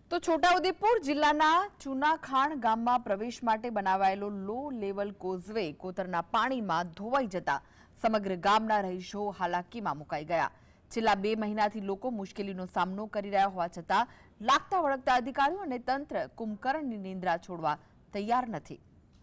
તો છોટાઉદેપુર જિલ્લાના ચુનાખાણ ગામમાં પ્રવેશ માટે બનાવાયેલો લો લેવલ કોઝવે કોતરના પાણીમાં ધોવાઈ જતા સમગ્ર ગામના રહીશો હાલાકીમાં મુકાઈ ગયા। છેલ્લા 2 મહિનાથી લોકો મુશ્કેલીનો સામનો કરી રહ્યા હોવા છતાં લાગતા વળગતા અધિકારીઓ અને તંત્ર કુંભકર્ણની નિંદ્રા છોડવા તૈયાર નથી।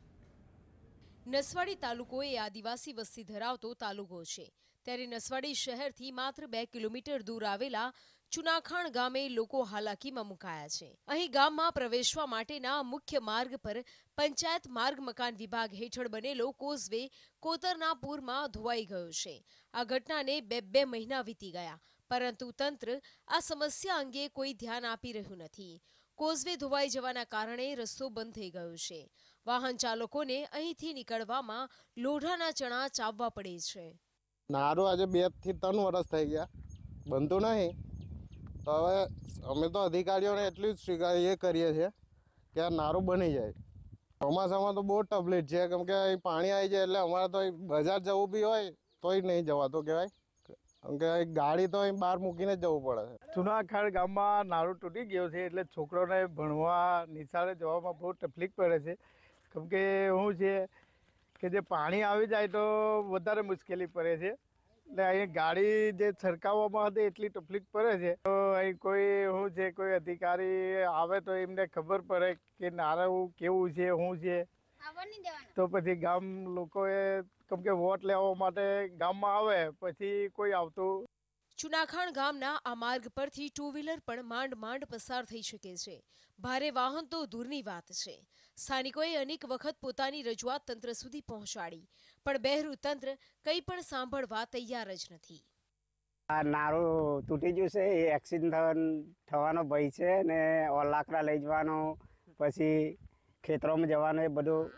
નસવાડી તાલુકો એ આદિવાસી વસ્તી ધરાવતો તાલુકો છે, ત્યારે નસવાડી શહેરથી માત્ર 2 કિલોમીટર દૂર આવેલા ચુનાખાણ ગામે લોકો હાલાકીમાં મુકાયા છે। અહીં ગામમાં પ્રવેશવા માટેના મુખ્ય માર્ગ પર પંચાયત માર્ગ મકાન વિભાગ હેઠળ બનેલો કોઝવે કોતરના પૂરમાં ધોવાઈ ગયો છે। આ ઘટનાને 2 મહિના વીતી ગયા, પરંતુ તંત્ર આ સમસ્યા અંગે કોઈ ધ્યાન આપી રહ્યું નથી। કોઝવે ધોવાઈ જવાના કારણે રસ્તો બંધ થઈ ગયો છે। વાહન ચાલકોને અહીંથી નીકળવામાં લોઢાના ચણા ચાવવા પડે છે। નારું આજે 2 થી 3 વર્ષ થઈ ગયા, બનતું નહીં। તો હવે અમે તો અધિકારીઓને એટલું જ એ કરીએ છીએ કે આ નારું બની જાય। ચોમાસામાં તો બહુ તકલીફ છે, કેમ કે અહીં પાણી આવી જાય એટલે અમારે તો બજાર જવું બી હોય તોય નહીં જવાતું કહેવાય, કેમ કે ગાડી તો અહીં બહાર મૂકીને જ જવું પડે। ચુનાખાણ ગામમાં નાળું તૂટી ગયો છે એટલે છોકરોને ભણવા નિશાળે જવામાં બહુ તકલીફ પડે છે, કેમ કે શું છે કે જે પાણી આવી જાય તો વધારે મુશ્કેલી પડે છે। એટલે અહીં ગાડી જે છરકાવવામાં હતી એટલી તકલીફ પડે છે। તો અહીં કોઈ શું છે કોઈ અધિકારી આવે તો એમને ખબર પડે કે નાળું કેવું છે શું છે, તો પછી ગામ લોકોએ કેમ કે વોટ લેવા માટે ગામમાં આવે પછી કોઈ આવતું। ચુનાખાણ ગામના આ માર્ગ પરથી 2 વ્હીલર પણ માંડ પસાર થઈ શકે છે। ભારે વાહન તો દૂરની વાત છે। સ્થાનિકોએ અનેક વખત પોતાની રજૂઆત તંત્ર સુધી પહોંચાડી, પણ બહેરું તંત્ર કંઈ પણ સાંભળવા તૈયાર જ નથી। આ નાળું તૂટી ગયું છે, એ એક્સિડન્ટ થવાનો ભય છે ને લાકડા લઈ જવાનો, પછી ખેતરોમાં જવાનું, એ બધું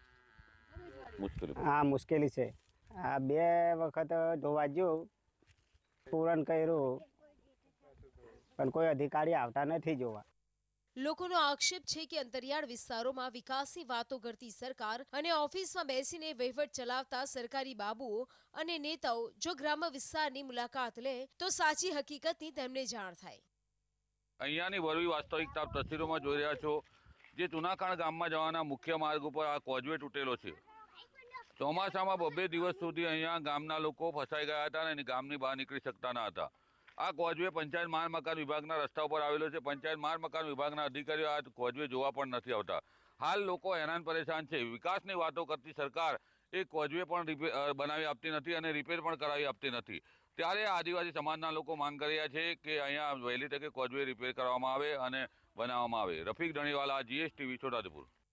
મુશ્કેલી છે। આ 2 વખત ધોવા ગયું, પૂરણ કર્યું, પણ કોઈ અધિકારી આવતા નથી જોવા। લોકોનો આક્ષેપ છે કે અંતરિયાળ વિસ્તારોમાં વિકાસની વાતો કરતી સરકાર અને ઓફિસમાં બેસીને વહીવટ ચલાવતા સરકારી બાબુઓ અને નેતાઓ જો ગ્રામ્ય વિસ્તારની મુલાકાત લે તો સાચી હકીકતની તેમને જાણ થાય। અહીંયાની વરવી વાસ્તવિકતા તસવીરોમાં જોઈ રહ્યા છો। જે ચુનાખાણ ગામમાં જવાના મુખ્ય માર્ગ ઉપર આ કોઝવે તૂટેલો છે। ચોમાસામાં 2 દિવસ સુધી અહીંયા ગામના લોકો ફસાઈ ગયા હતા અને ગામની બહાર નીકળી શકતા ન હતા। આ કોઝવે પંચાયત માર્ગ મકાન વિભાગના રસ્તા ઉપર આવેલો છે। પંચાયત માર્ગ મકાન વિભાગના અધિકારીઓ આ કોઝવે જોવા પણ નથી આવતા। હાલ લોકો હેરાન પરેશાન છે। વિકાસની વાતો કરતી સરકાર એ કોઝવે પણ બનાવી આપતી નથી અને રિપેર પણ કરાવી આપતી નથી। ત્યારે આદિવાસી સમાજના લોકો માંગ કરી રહ્યા છે કે અહીંયા વહેલી તકે કોઝવે રિપેર કરવામાં આવે અને બનાવવામાં આવે। Rafiq Dhaniwala, GS TV, Chhota Udepur.